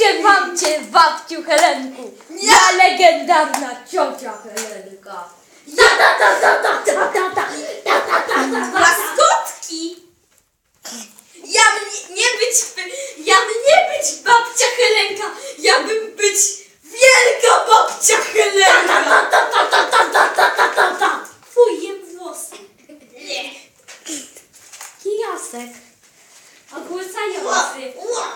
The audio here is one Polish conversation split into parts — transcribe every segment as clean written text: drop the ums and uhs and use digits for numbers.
mam cię, babciu Helenku. Ja legendarna ciocia Helenka. Maskotki! Ja mnie być babcia Helenka. Ja bym być wielka babcia Helenka. Fujem włosy. Kijasek. Ogłusający.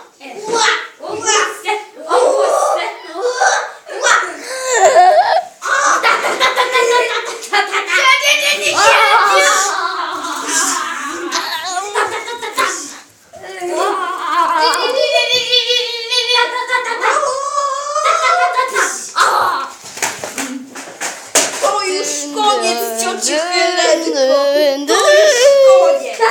To już koniec, cioci Helenko. To już koniec.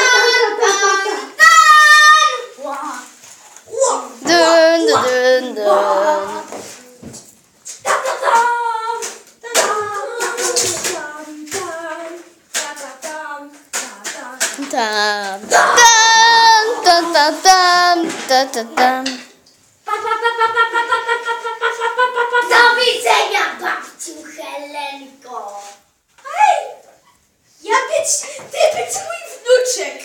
Do widzenia, babciu Helenko. Hej! Ty być mój wnuczek.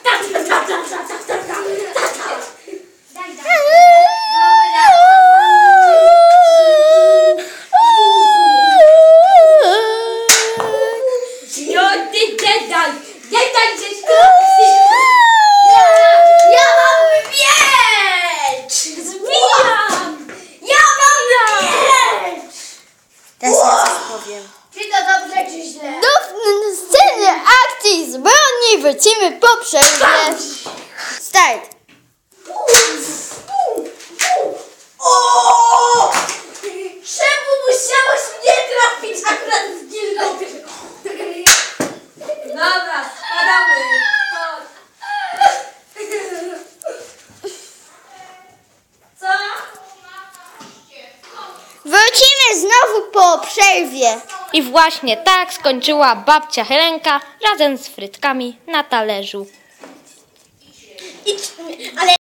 Ja mam miecz! Zbijam! Ja mam miecz! Teraz ja coś powiem. Czy to dobrze, czy źle? Do sceny akcji zbrojni wrócimy po przerwie. Start! O! Czemu musiałeś mnie trafić akurat w gilgoty? Dobra, spadamy. Chodź. Co? Wrócimy znowu po przerwie. I właśnie tak skończyła babcia Helenka razem z frytkami na talerzu. Ale